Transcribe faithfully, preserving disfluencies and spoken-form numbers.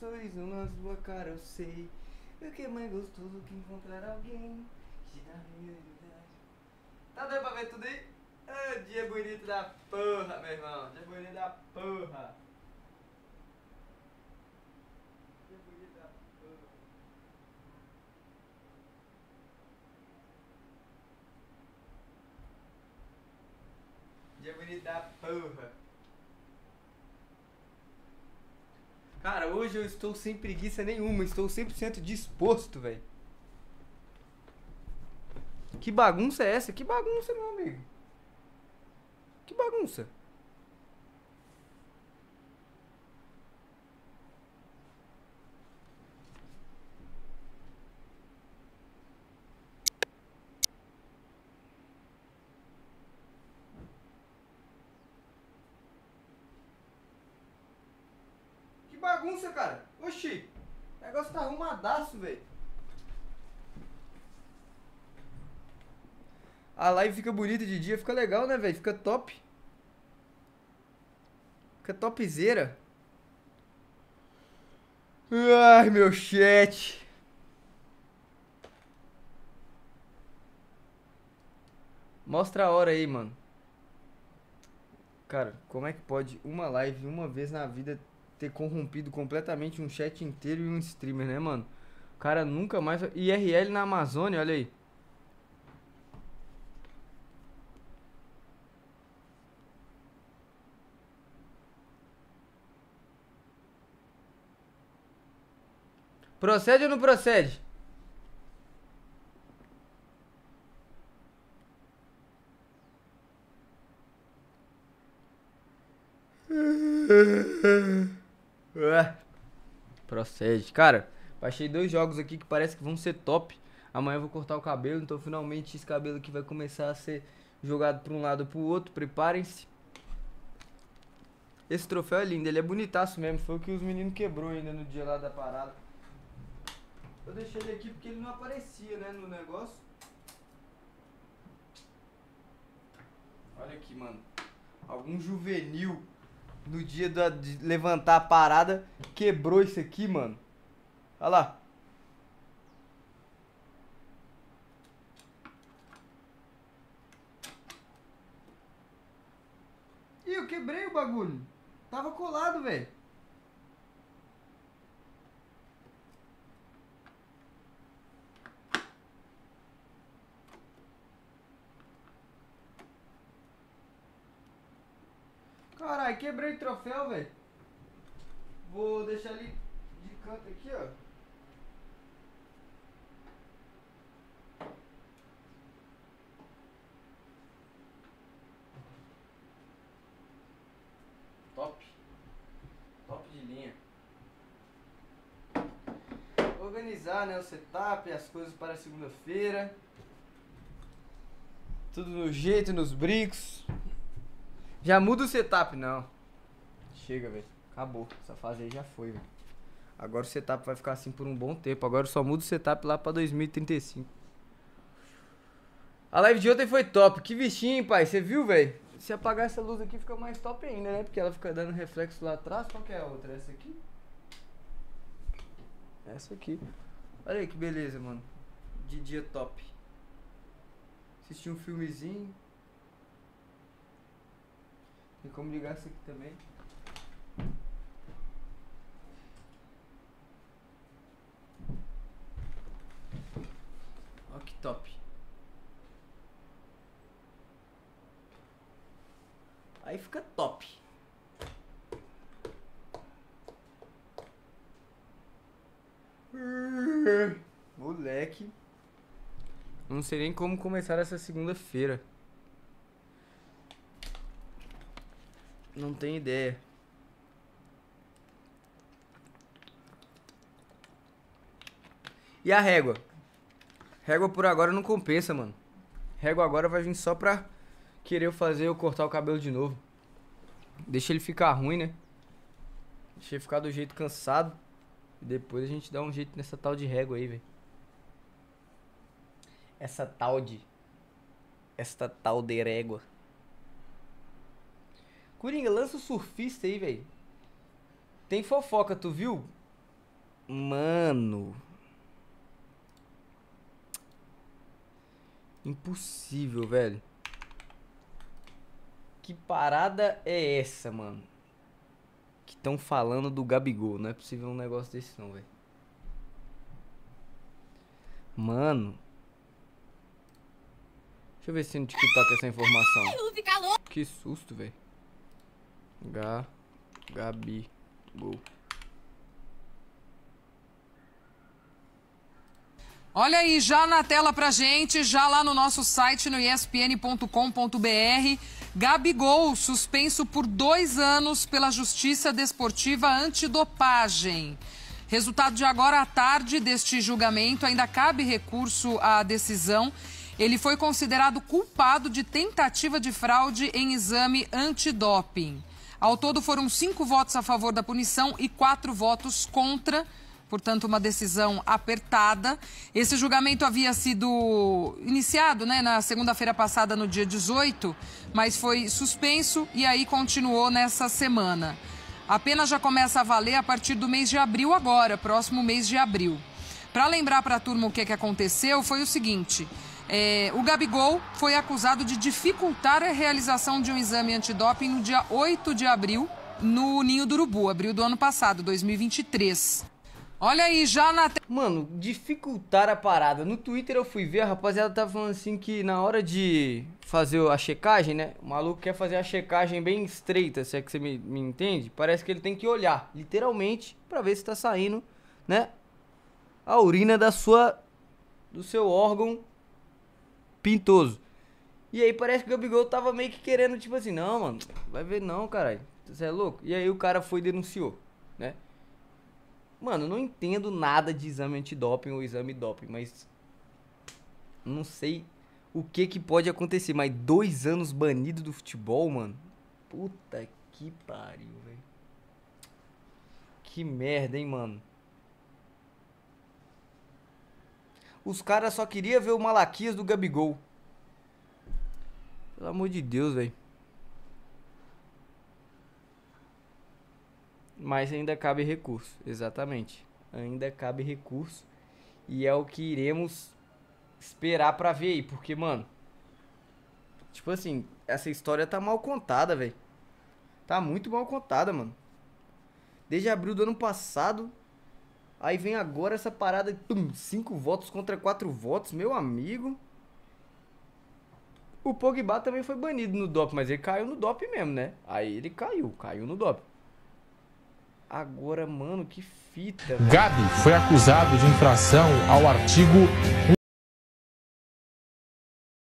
sorriso na sua cara, eu sei. O que é mais gostoso que encontrar alguém que dá realidade. Tá dando pra ver tudo aí? Ah, dia bonito da porra, meu irmão. Dia bonito da porra. Dia bonito da porra. Dia bonito da porra. Cara, hoje eu estou sem preguiça nenhuma, estou cem por cento disposto, velho. Que bagunça é essa? Que bagunça, meu amigo? Que bagunça? Que bagunça, cara? Oxi, o negócio tá arrumadaço, velho. A live fica bonita de dia, fica legal, né, velho? Fica top. Fica topzera. Ai, meu chat. Mostra a hora aí, mano. Cara, como é que pode uma live uma vez na vida ter corrompido completamente um chat inteiro e um streamer, né, mano? O cara nunca mais. I R L na Amazônia, olha aí. Procede ou não procede? Ué, procede. Cara, baixei dois jogos aqui que parece que vão ser top. Amanhã eu vou cortar o cabelo, então finalmente esse cabelo aqui vai começar a ser jogado pra um lado ou pro outro. Preparem-se. Esse troféu é lindo, ele é bonitaço mesmo. Foi o que os meninos quebrou ainda no dia lá da parada. Eu deixei ele aqui porque ele não aparecia, né, no negócio. Olha aqui, mano. Algum juvenil no dia da, de levantar a parada quebrou isso aqui, mano. Olha lá. Ih, eu quebrei o bagulho. Tava colado, velho. Caralho, quebrei o troféu, velho. Vou deixar ele de canto aqui, ó. Top. Top de linha. Organizar, né, o setup, as coisas para segunda-feira. Tudo no jeito, nos brincos. Já muda o setup, não. Chega, velho. Acabou. Essa fase aí já foi, velho. Agora o setup vai ficar assim por um bom tempo. Agora eu só mudo o setup lá pra dois mil e trinta e cinco. A live de ontem foi top. Que bichinho, pai. Você viu, velho? Se apagar essa luz aqui fica mais top ainda, né? Porque ela fica dando reflexo lá atrás. Qual que é a outra? Essa aqui? Essa aqui. Olha aí que beleza, mano. De dia top. Assistir um filmezinho. Tem como ligar isso aqui também. Ó que top. Aí fica top. Moleque. Não sei nem como começar essa segunda-feira. Não tenho ideia. E a régua? Régua por agora não compensa, mano. Régua agora vai vir só pra querer eu fazer eu cortar o cabelo de novo. Deixa ele ficar ruim, né? Deixa ele ficar do jeito cansado. E depois a gente dá um jeito nessa tal de régua aí, velho. Essa tal de... Esta tal de régua. Coringa, lança o surfista aí, velho. Tem fofoca, tu viu? Mano. Impossível, velho. Que parada é essa, mano? Que estão falando do Gabigol. Não é possível um negócio desse não, velho. Mano. Deixa eu ver se no TikTok essa informação. Que susto, velho. Ga... Gabigol. Olha aí, já na tela pra gente, já lá no nosso site, no E S P N ponto com ponto B R, Gabigol suspenso por dois anos pela Justiça Desportiva Antidopagem. Resultado de agora à tarde deste julgamento, ainda cabe recurso à decisão. Ele foi considerado culpado de tentativa de fraude em exame antidoping. Ao todo foram cinco votos a favor da punição e quatro votos contra. Portanto, uma decisão apertada. Esse julgamento havia sido iniciado, né, na segunda-feira passada, no dia dezoito, mas foi suspenso e aí continuou nessa semana. A pena já começa a valer a partir do mês de abril agora, próximo mês de abril. Para lembrar para a turma o que, que aconteceu, foi o seguinte... É, o Gabigol foi acusado de dificultar a realização de um exame antidoping no dia oito de abril, no Ninho do Urubu, abril do ano passado, dois mil e vinte e três. Olha aí, já na... Mano, dificultar a parada. No Twitter eu fui ver, a rapaziada tava falando assim que na hora de fazer a checagem, né? O maluco quer fazer a checagem bem estreita, se é que você me, me entende. Parece que ele tem que olhar, literalmente, pra ver se tá saindo, né? A urina da sua... do seu órgão pintoso. E aí parece que o Gabigol tava meio que querendo, tipo assim, não, mano, vai ver não, caralho. Você é louco? E aí o cara foi e denunciou, né? Mano, eu não entendo nada de exame antidoping ou exame doping, mas não sei o que que pode acontecer. Mas dois anos banido do futebol, mano. Puta que pariu, velho. Que merda, hein, mano. Os caras só queriam ver o Malaquias do Gabigol. Pelo amor de Deus, velho. Mas ainda cabe recurso, exatamente. Ainda cabe recurso. E é o que iremos esperar pra ver aí. Porque, mano, tipo assim, essa história tá mal contada, velho. Tá muito mal contada, mano. Desde abril do ano passado. Aí vem agora essa parada de tum, cinco votos contra quatro votos, meu amigo. O Pogba também foi banido no doping, mas ele caiu no doping mesmo, né? Aí ele caiu, caiu no doping. Agora, mano, que fita. Gabi foi acusado de infração ao artigo